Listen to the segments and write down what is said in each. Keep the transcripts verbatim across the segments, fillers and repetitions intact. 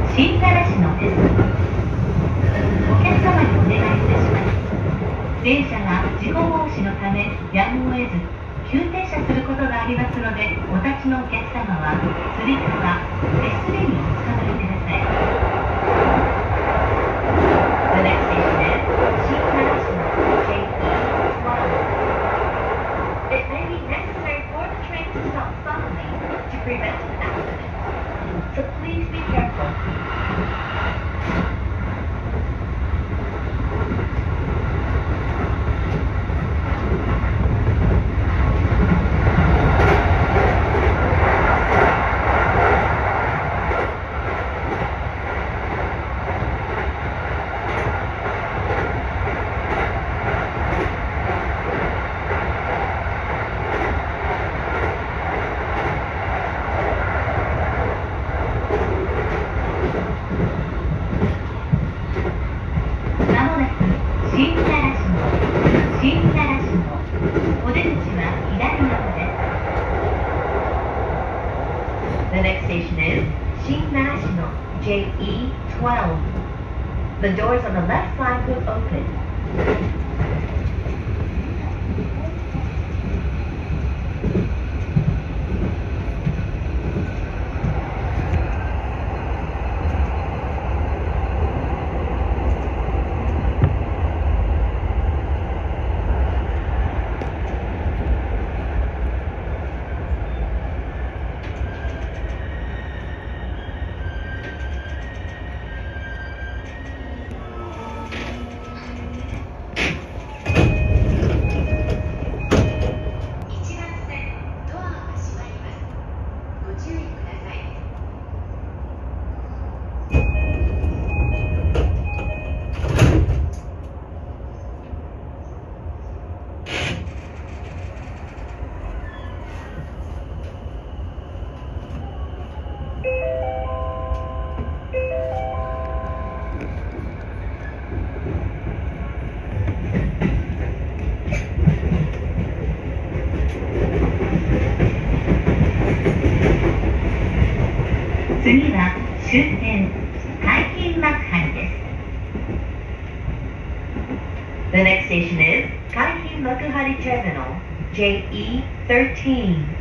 新奈良市のです。お客様にお願いいたします。電車が事故防止のためやむを得ず急停車することがありますので、お立ちのお客様はつり革、手すりにおつかまりください。The next station is 新奈良市の ジェイイーワン。 It may be necessary for the train to stop suddenly to prevent an accident, so please be careful. 新奈良市の ジェイイーじゅうに The doors on the left side will open.次は終点海浜幕張です。The next station is 海浜幕張 Terminal ジェイイーじゅうさん。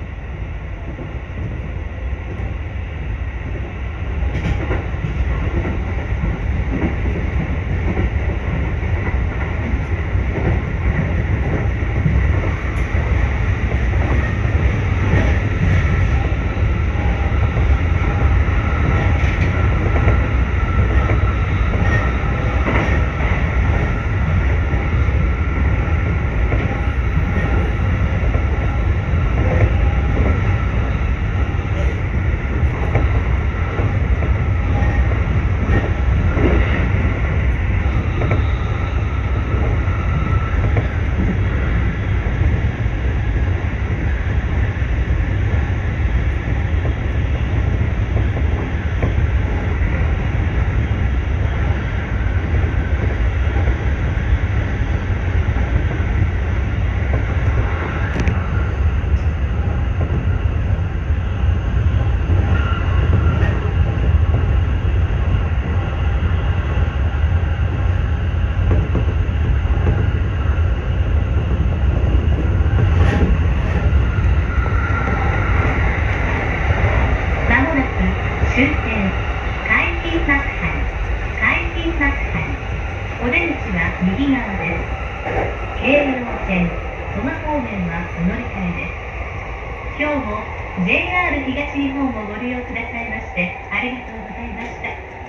今日も ジェイアール 東日本をご利用くださいましてありがとうございました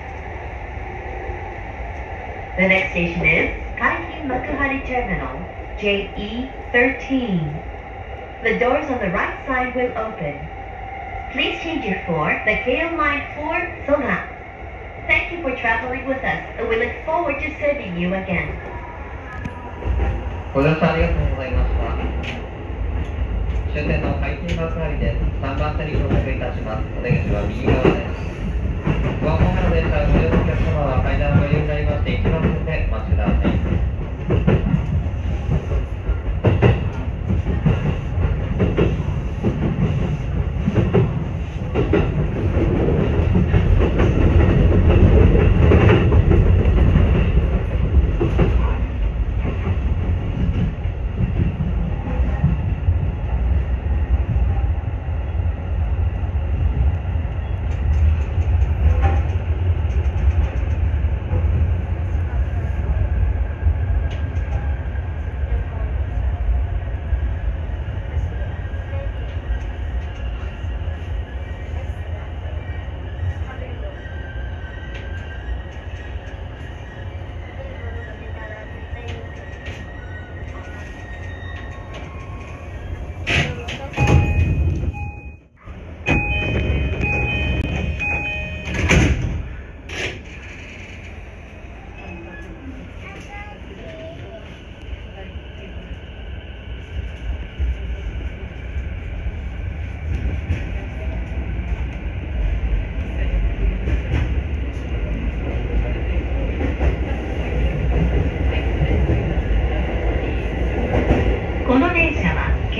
。The next station is 海浜幕張 Terminal ジェイイーじゅうさん. The doors on the right side will open. Please change your for the K O Line four Soga. Thank you for traveling with us, and we look forward to serving you again. ご乗車ありがとうございました。終点の海浜幕張です。さんばん線に到着いたします。お出口は右側です。ご案内の電車をご利用のお客様は階段の上になりましていちばん線でお待ちください。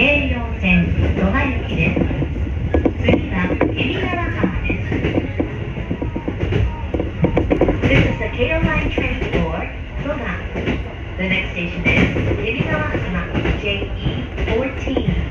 京葉線戸田行きです。次は海老川浜です。This is the Keio Line train for Toda. The next station is 海老川浜 ジェイイーフォーティーン.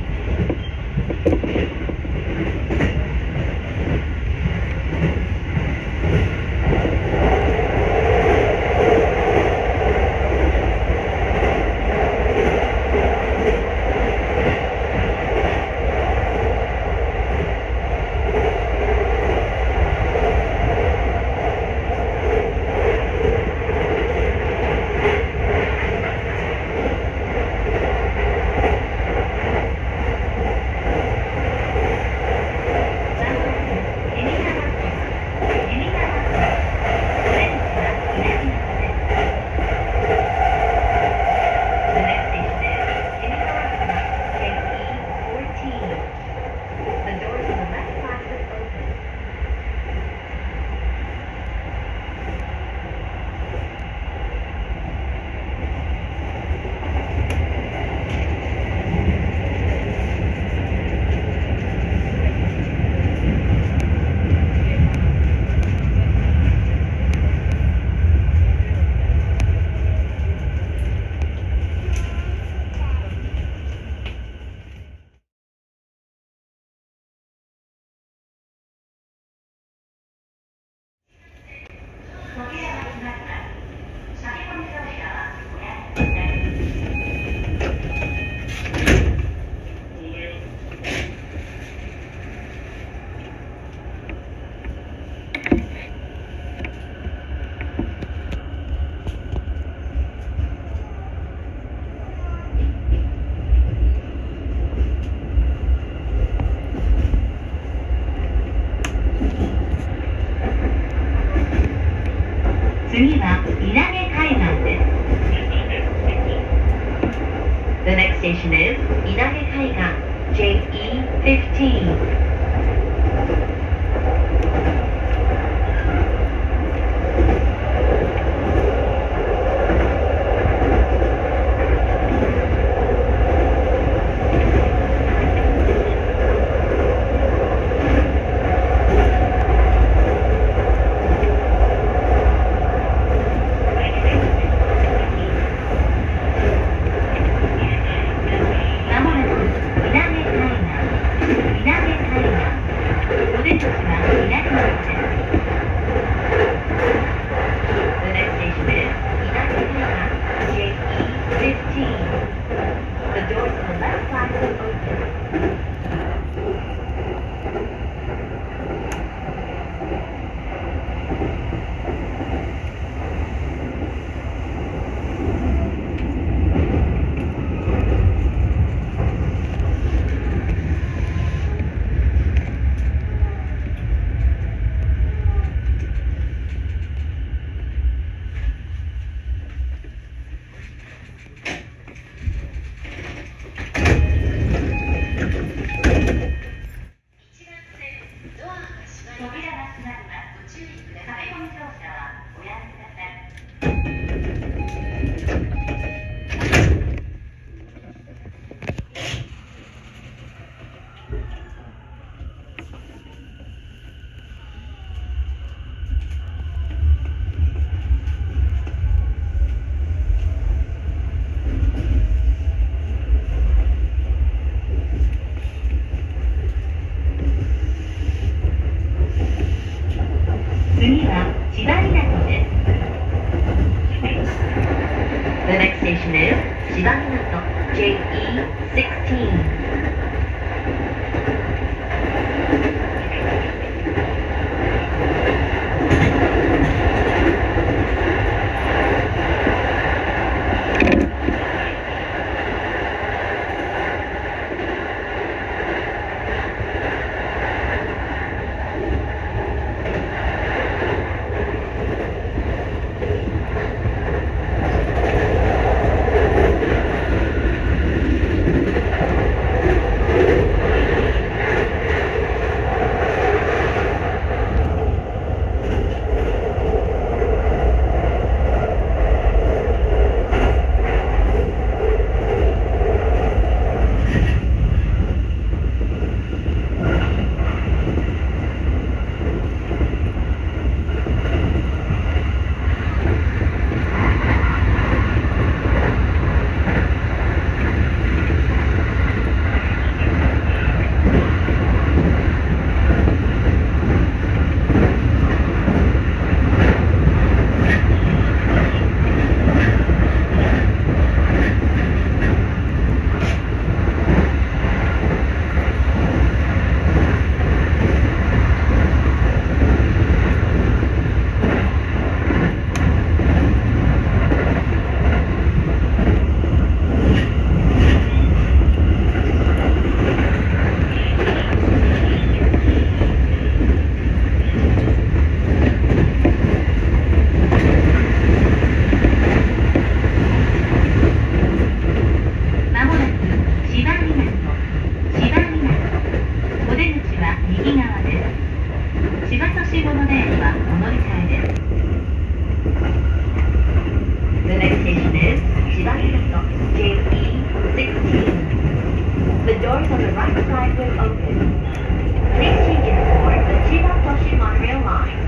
the right side will open. Please change it for the Chiba Toshi monorail line.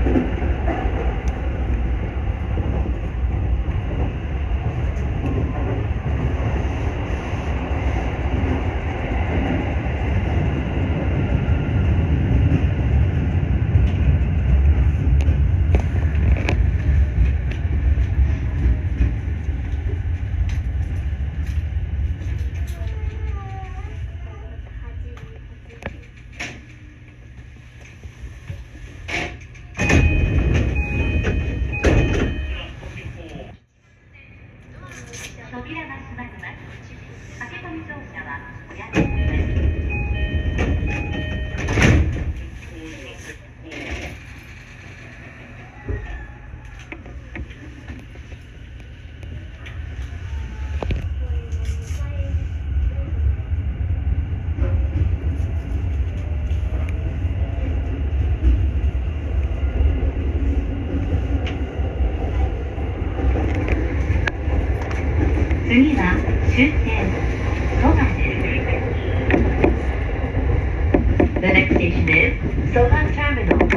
扉が閉まります。駆け込み乗車はおやめください。次は終点蘇我です。The next station is Soga Terminal.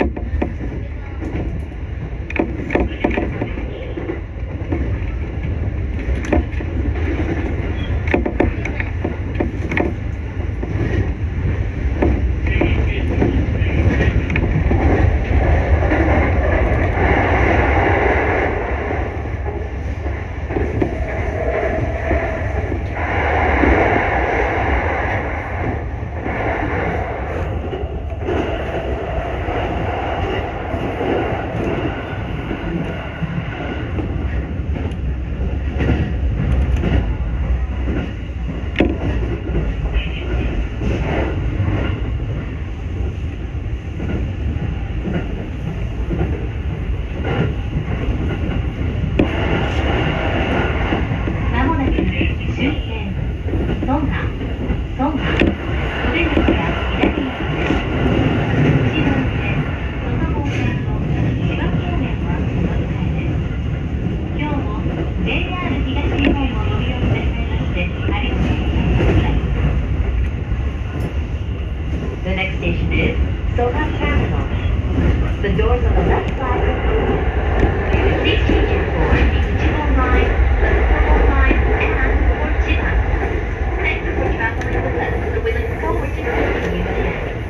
The next station is Soga Terminal. The doors on the left side are open. Please change your for the Ichiban line, the Sapporo line, and for Chiba. Thank you for traveling with us. We look forward to seeing you again.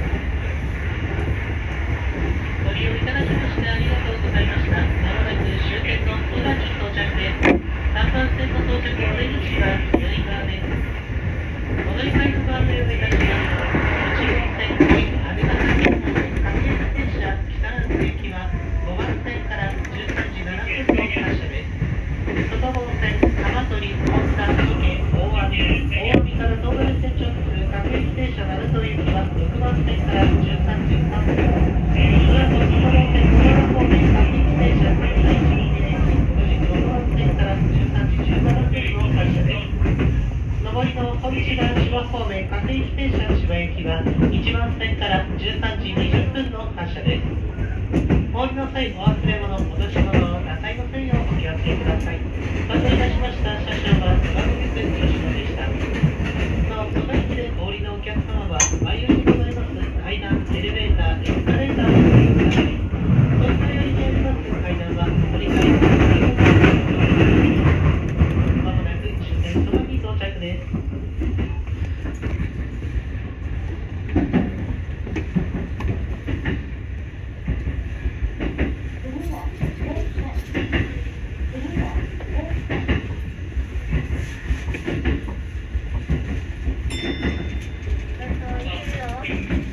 ご利用いただきましてありがとうございました。まもなく終点の蘇我に到着です。さんばん線の到着お出口は左側です。お乗り換えのご案内をいたします。いちごうせん阿部方面の各駅停車木更津行きはごばん線からじゅうさんじななふんの発車です。外房線浜鳥本田三重大網大網から東武線直通各駅停車鳴門行きはろくばん線からじゅうさんじさんぷん。その後外房線小川方面各駅停車仙台市に駅ごじろくばん線からじゅうさんじじゅうななふんの発車です。上りの本千葉千葉方面各駅停車千葉行きはいちばん線からじゅうさんじにじゅっぷんの発車です。お降りの際お忘れ物、落とし物をなさいませんようお気をつけください。ご案内いたしました車掌は野上鉄吉野でした。なお、その駅でお降りのお客様は毎日ございます階段、エレベーター、エスカレーターをご利用ください。その最寄りにあります階段は折り返しのまもなく終点蘇我に到着です。 いいよ。